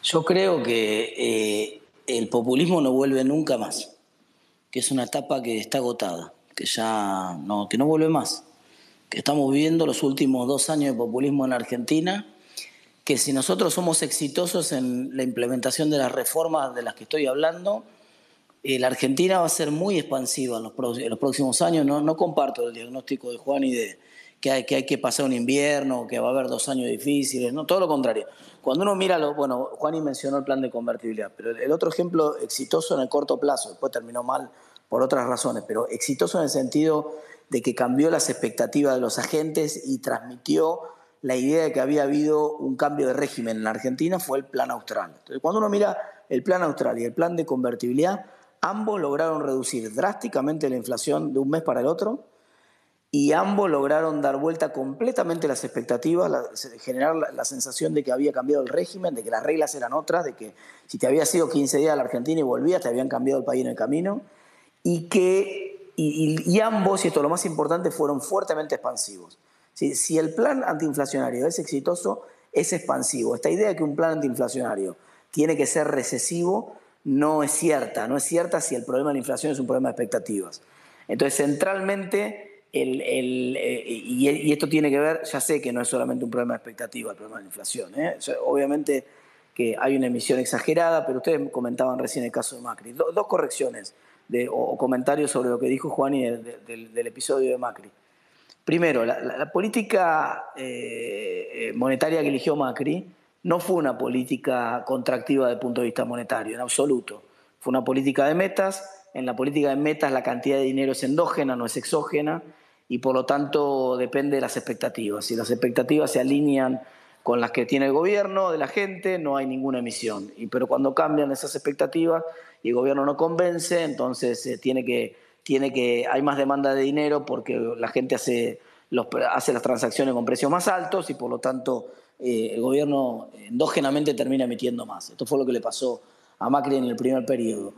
Yo creo que el populismo no vuelve nunca más, que es una etapa que está agotada, que no vuelve más, que estamos viviendo los últimos 2 años de populismo en Argentina, que si nosotros somos exitosos en la implementación de las reformas de las que estoy hablando, la Argentina va a ser muy expansiva en los próximos años. No comparto el diagnóstico de Juan y de que hay que pasar un invierno, que va a haber 2 años difíciles, no, todo lo contrario. Cuando uno mira, bueno, Juan mencionó el plan de convertibilidad, pero el otro ejemplo exitoso en el corto plazo, después terminó mal por otras razones, pero exitoso en el sentido de que cambió las expectativas de los agentes y transmitió la idea de que había habido un cambio de régimen en la Argentina, fue el plan austral. Entonces, cuando uno mira el plan austral y el plan de convertibilidad, ambos lograron reducir drásticamente la inflación de un mes para el otro y ambos lograron dar vuelta completamente las expectativas, generar la sensación de que había cambiado el régimen, de que las reglas eran otras, de que si te habías ido 15 días a la Argentina y volvías, te habían cambiado el país en el camino, y ambos, y esto es lo más importante, fueron fuertemente expansivos. Si el plan antiinflacionario es exitoso, es expansivo. Esta idea de que un plan antiinflacionario tiene que ser recesivo no es cierta si el problema de la inflación es un problema de expectativas. Entonces, centralmente, y esto tiene que ver, ya sé que no es solamente un problema de expectativa el problema de la inflación, obviamente que hay una emisión exagerada, pero ustedes comentaban recién el caso de Macri. Dos correcciones o comentarios sobre lo que dijo Juani del episodio de Macri. Primero, la política monetaria que eligió Macri no fue una política contractiva desde el punto de vista monetario, en absoluto. Fue una política de metas. En la política de metas la cantidad de dinero es endógena, no es exógena, y por lo tanto depende de las expectativas. Si las expectativas se alinean con las que tiene el gobierno de la gente, no hay ninguna emisión. Pero cuando cambian esas expectativas y el gobierno no convence, entonces hay más demanda de dinero porque la gente hace las transacciones con precios más altos y por lo tanto el gobierno endógenamente termina emitiendo más. Esto fue lo que le pasó a Macri en el primer periodo.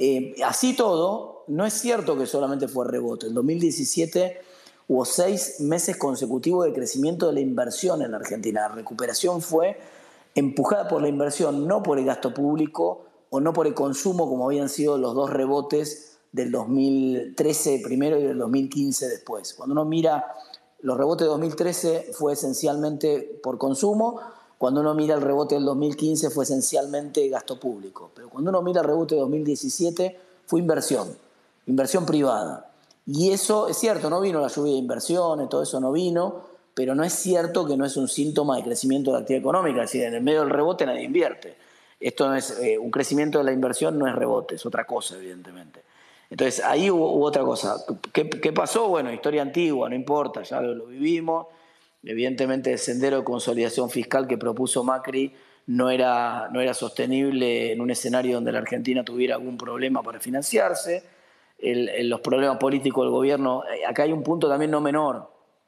Así todo, no es cierto que solamente fue rebote. En 2017 hubo 6 meses consecutivos de crecimiento de la inversión en la Argentina. La recuperación fue empujada por la inversión, no por el gasto público o no por el consumo, como habían sido los dos rebotes del 2013 primero y del 2015 después. Cuando uno mira los rebotes de 2013 fue esencialmente por consumo, cuando uno mira el rebote del 2015 fue esencialmente gasto público, pero cuando uno mira el rebote de 2017 fue inversión privada. Y eso es cierto, no vino la lluvia de inversiones, todo eso no vino, pero no es cierto que no es un síntoma de crecimiento de la actividad económica, es decir, en el medio del rebote nadie invierte. Esto no es un crecimiento de la inversión, no es rebote, es otra cosa, evidentemente. Entonces, ahí hubo otra cosa. ¿Qué pasó? Bueno, historia antigua, no importa, ya lo vivimos. Evidentemente, el sendero de consolidación fiscal que propuso Macri no era sostenible en un escenario donde la Argentina tuviera algún problema para financiarse. Los problemas políticos del gobierno. Acá hay un punto también no menor,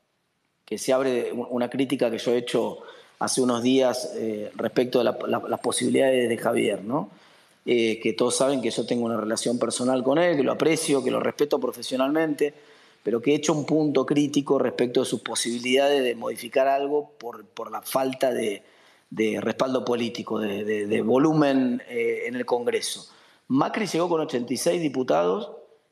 que se abre una crítica que yo he hecho hace unos días respecto de las posibilidades de Javier, ¿no? Que todos saben que yo tengo una relación personal con él, que lo aprecio, que lo respeto profesionalmente, pero que he hecho un punto crítico respecto de sus posibilidades de modificar algo por la falta de respaldo político, de volumen en el Congreso. Macri llegó con 86 diputados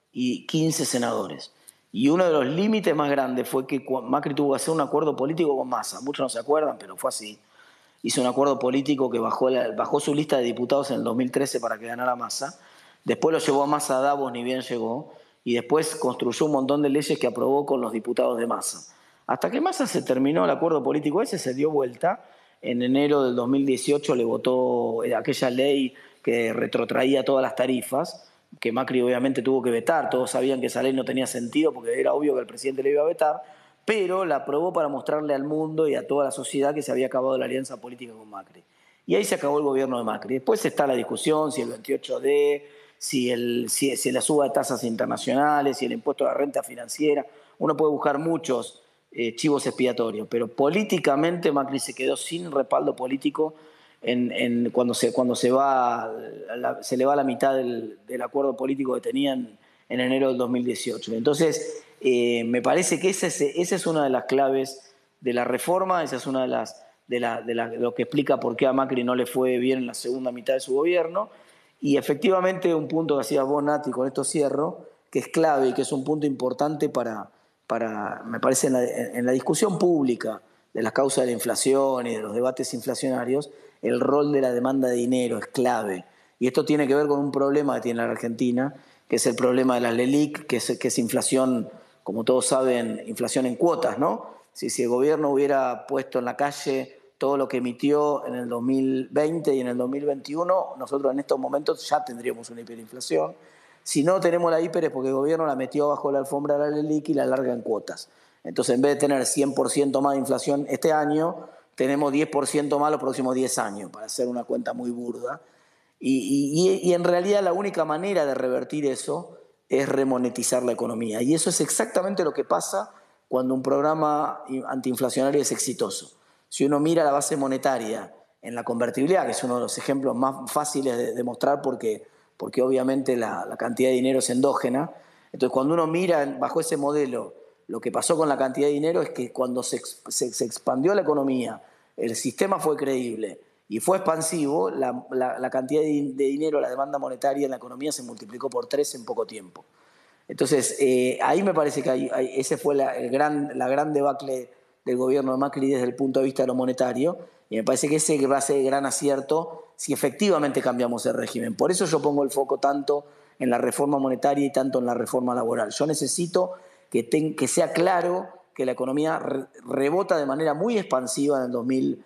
y 15 senadores. Y uno de los límites más grandes fue que Macri tuvo que hacer un acuerdo político con Massa. Muchos no se acuerdan, pero fue así. Hizo un acuerdo político que bajó su lista de diputados en el 2013 para que ganara Massa. Después lo llevó a Massa a Davos, ni bien llegó. Y después construyó un montón de leyes que aprobó con los diputados de Massa. Hasta que Massa se terminó el acuerdo político ese, se dio vuelta. En enero del 2018 le votó aquella ley que retrotraía todas las tarifas, que Macri obviamente tuvo que vetar. Todos sabían que esa ley no tenía sentido porque era obvio que el presidente le iba a vetar, pero la aprobó para mostrarle al mundo y a toda la sociedad que se había acabado la alianza política con Macri. Y ahí se acabó el gobierno de Macri. Después está la discusión si el 28D, si la suba de tasas internacionales, si el impuesto a la renta financiera. Uno puede buscar muchos chivos expiatorios, pero políticamente Macri se quedó sin respaldo político cuando se le va la mitad del acuerdo político que tenían en enero del 2018. Entonces, me parece que esa es una de las claves de la reforma, esa es una de las de lo que explica por qué a Macri no le fue bien en la segunda mitad de su gobierno. Y efectivamente un punto que hacías vos, Nati, con esto cierro, que es clave y que es un punto importante me parece, en la discusión pública de las causas de la inflación y de los debates inflacionarios, el rol de la demanda de dinero es clave. Y esto tiene que ver con un problema que tiene la Argentina, que es el problema de las LELIQ, que es inflación, como todos saben, inflación en cuotas, ¿no? Si el gobierno hubiera puesto en la calle todo lo que emitió en el 2020 y en el 2021, nosotros en estos momentos ya tendríamos una hiperinflación. Si no tenemos la hiper es porque el gobierno la metió bajo la alfombra de la LELIQ y la larga en cuotas. Entonces, en vez de tener 100% más de inflación este año, tenemos 10% más los próximos 10 años, para hacer una cuenta muy burda. Y en realidad la única manera de revertir eso es remonetizar la economía. Y eso es exactamente lo que pasa cuando un programa antiinflacionario es exitoso. Si uno mira la base monetaria en la convertibilidad, que es uno de los ejemplos más fáciles de demostrar porque obviamente la cantidad de dinero es endógena, entonces cuando uno mira bajo ese modelo, lo que pasó con la cantidad de dinero es que cuando se expandió la economía, el sistema fue creíble y fue expansivo, la cantidad de dinero, la demanda monetaria en la economía se multiplicó por 3 en poco tiempo. Entonces, ahí me parece que ese fue la gran debacle del gobierno de Macri desde el punto de vista de lo monetario, y me parece que ese va a ser el gran acierto si efectivamente cambiamos el régimen. Por eso yo pongo el foco tanto en la reforma monetaria y tanto en la reforma laboral. Yo necesito que sea claro que la economía rebota de manera muy expansiva en el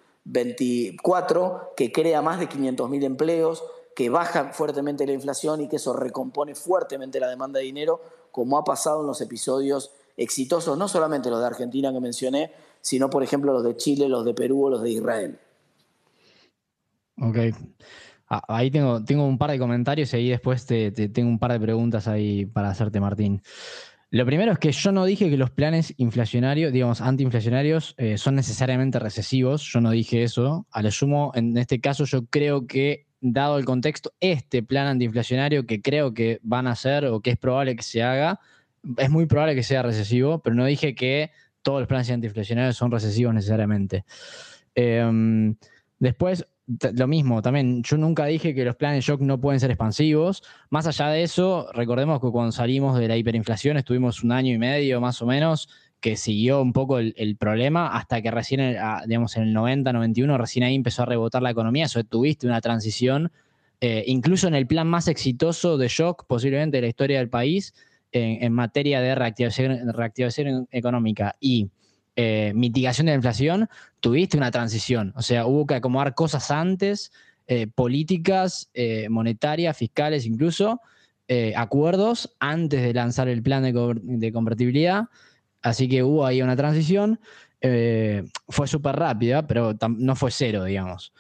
2024, que crea más de 500.000 empleos, que baja fuertemente la inflación y que eso recompone fuertemente la demanda de dinero, como ha pasado en los episodios exitosos, no solamente los de Argentina que mencioné, sino por ejemplo los de Chile, los de Perú o los de Israel. Ok. Ahí tengo un par de comentarios y ahí después tengo un par de preguntas ahí para hacerte, Martín. Lo primero es que yo no dije que los planes inflacionarios, digamos, antiinflacionarios, son necesariamente recesivos. Yo no dije eso. A lo sumo, en este caso, yo creo que, dado el contexto, este plan antiinflacionario que creo que van a hacer o que es probable que se haga, es muy probable que sea recesivo, pero no dije que todos los planes antiinflacionarios son recesivos necesariamente. Después, lo mismo, también yo nunca dije que los planes shock no pueden ser expansivos. Más allá de eso, recordemos que cuando salimos de la hiperinflación estuvimos 1 año y medio más o menos que siguió un poco el problema hasta que recién, digamos, en el 90, 91, recién ahí empezó a rebotar la economía. Eso tuviste una transición, incluso en el plan más exitoso de shock posiblemente de la historia del país, en materia de reactivación económica y mitigación de la inflación, tuviste una transición. O sea, hubo que acomodar cosas antes, políticas, monetarias, fiscales incluso, acuerdos antes de lanzar el plan de convertibilidad. Así que hubo ahí una transición. Fue súper rápida, pero no fue cero, digamos.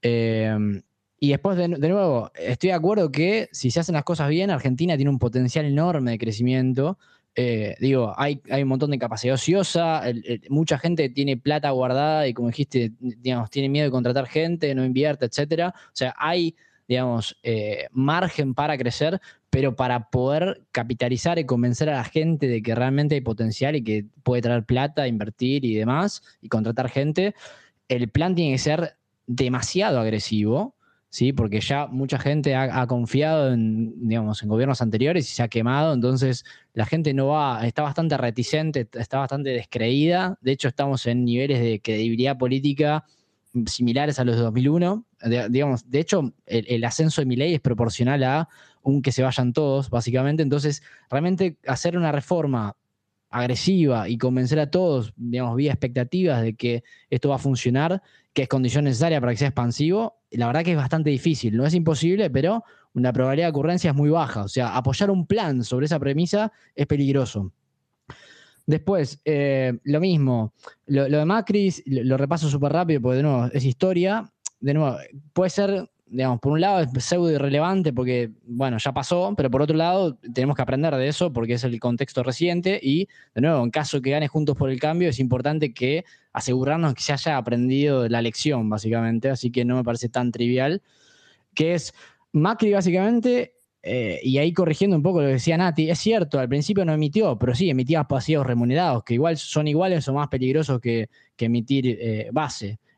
Y después, de nuevo, estoy de acuerdo que si se hacen las cosas bien, Argentina tiene un potencial enorme de crecimiento. Digo, hay un montón de capacidad ociosa, mucha gente tiene plata guardada y, como dijiste, digamos, tiene miedo de contratar gente, no invierte, etcétera. O sea, hay, digamos, margen para crecer, pero para poder capitalizar y convencer a la gente de que realmente hay potencial y que puede traer plata, invertir y demás, y contratar gente, el plan tiene que ser demasiado agresivo, ¿sí? Porque ya mucha gente ha confiado digamos, en gobiernos anteriores y se ha quemado, entonces la gente está bastante reticente, está bastante descreída. De hecho, estamos en niveles de credibilidad política similares a los de 2001. Digamos, de hecho, el ascenso de Milei es proporcional a un que se vayan todos, básicamente. Entonces, realmente hacer una reforma agresiva y convencer a todos, digamos, vía expectativas de que esto va a funcionar, que es condición necesaria para que sea expansivo, la verdad que es bastante difícil. No es imposible, pero la probabilidad de ocurrencia es muy baja. O sea, apoyar un plan sobre esa premisa es peligroso. Después, lo mismo, lo de Macri, lo repaso súper rápido porque de nuevo es historia. De nuevo, puede ser, digamos, por un lado es pseudo irrelevante porque, bueno, ya pasó, pero por otro lado tenemos que aprender de eso porque es el contexto reciente y, de nuevo, en caso que gane Juntos por el Cambio, es importante que asegurarnos que se haya aprendido la lección, básicamente, así que no me parece tan trivial, que es Macri, básicamente. Y ahí corrigiendo un poco lo que decía Nati, es cierto, al principio no emitió, pero sí emitía pasivos remunerados, que igual son iguales o más peligrosos que emitir base.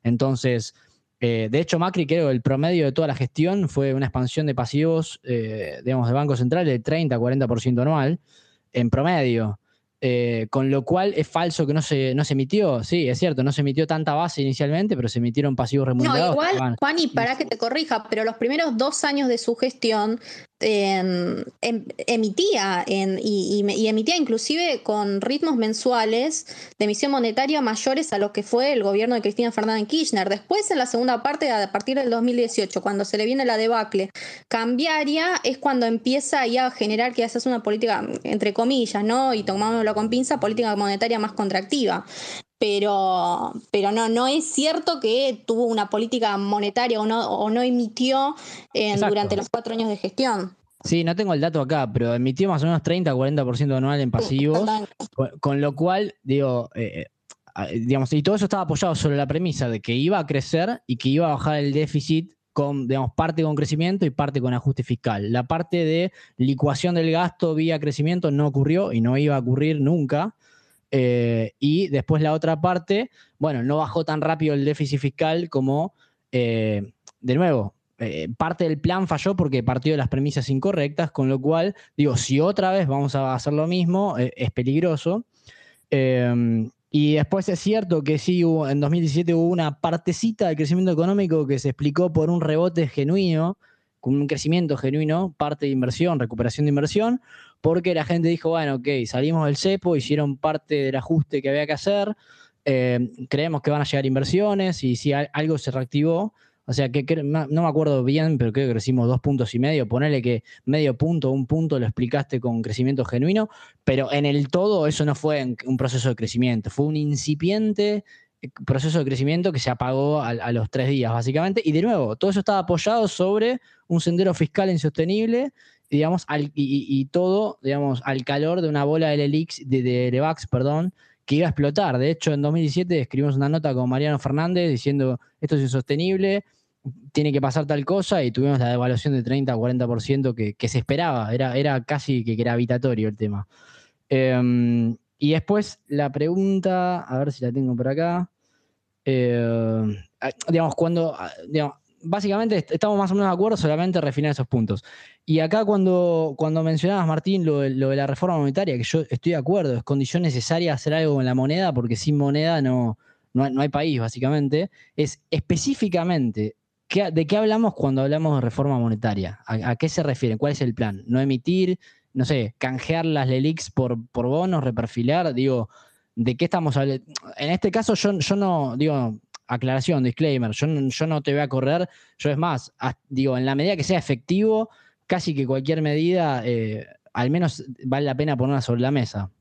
Entonces, de hecho, Macri, creo que el promedio de toda la gestión fue una expansión de pasivos, digamos, de Banco Central de 30-40% anual, en promedio. Con lo cual es falso que no se emitió. Sí, es cierto, no se emitió tanta base inicialmente, pero se emitieron pasivos No, remunerados. igual, Juan, y para que te corrija, pero los primeros 2 años de su gestión emitía y emitía inclusive con ritmos mensuales de emisión monetaria mayores a lo que fue el gobierno de Cristina Fernández de Kirchner. Después, en la segunda parte, a partir del 2018, cuando se le viene la debacle cambiaria, es cuando empieza ya a generar que haces una política, entre comillas, ¿no? Y tomámoslo con pinza, política monetaria más contractiva. Pero no es cierto que tuvo una política monetaria o no emitió durante los 4 años de gestión. Sí, no tengo el dato acá, pero emitió más o menos 30-40% anual en pasivos, con lo cual, digamos, y todo eso estaba apoyado sobre la premisa de que iba a crecer y que iba a bajar el déficit con, digamos, parte con crecimiento y parte con ajuste fiscal. La parte de licuación del gasto vía crecimiento no ocurrió y no iba a ocurrir nunca. Y después la otra parte, bueno, no bajó tan rápido el déficit fiscal como, de nuevo, parte del plan falló porque partió de las premisas incorrectas, con lo cual, digo, si otra vez vamos a hacer lo mismo, es peligroso. Y después es cierto que sí, en 2017 hubo una partecita del crecimiento económico que se explicó por un rebote genuino, con un crecimiento genuino, parte de inversión, recuperación de inversión, porque la gente dijo, bueno, ok, salimos del cepo, hicieron parte del ajuste que había que hacer, creemos que van a llegar inversiones y si algo se reactivó. O sea, que no me acuerdo bien, pero creo que crecimos 2,5 puntos. Ponele que medio punto, 1 punto lo explicaste con crecimiento genuino, pero en el todo eso no fue un proceso de crecimiento, fue un incipiente proceso de crecimiento que se apagó a los 3 días, básicamente. Y de nuevo, todo eso estaba apoyado sobre un sendero fiscal insostenible, digamos, y todo, digamos, al calor de una bola de Levax, perdón, que iba a explotar. De hecho, en 2017 escribimos una nota con Mariano Fernández diciendo esto es insostenible, tiene que pasar tal cosa, y tuvimos la devaluación de 30-40% que se esperaba, era casi que gravitatorio el tema. Y después la pregunta, a ver si la tengo por acá. Digamos, básicamente estamos más o menos de acuerdo, solamente refinar esos puntos. Y acá cuando mencionabas, Martín, lo de la reforma monetaria, que yo estoy de acuerdo, es condición necesaria hacer algo con la moneda, porque sin moneda no hay país, básicamente. Es específicamente, ¿de qué hablamos cuando hablamos de reforma monetaria? ¿A qué se refiere? ¿Cuál es el plan? ¿No emitir, no sé, canjear las LELIQs por bonos, reperfilar? Digo, ¿de qué estamos hablando? En este caso yo no, digo, aclaración, disclaimer, yo no te voy a correr, yo es más, digo, en la medida que sea efectivo, casi que cualquier medida, al menos vale la pena ponerla sobre la mesa.